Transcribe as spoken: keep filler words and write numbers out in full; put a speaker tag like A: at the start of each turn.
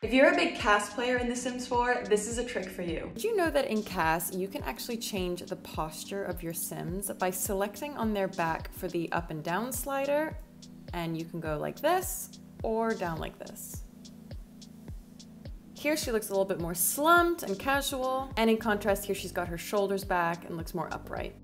A: If you're a big cast player in The Sims four, this is a trick for you.
B: Did you know that in cast, you can actually change the posture of your Sims by selecting on their back for the up and down slider, and you can go like this or down like this. Here she looks a little bit more slumped and casual, and in contrast here she's got her shoulders back and looks more upright.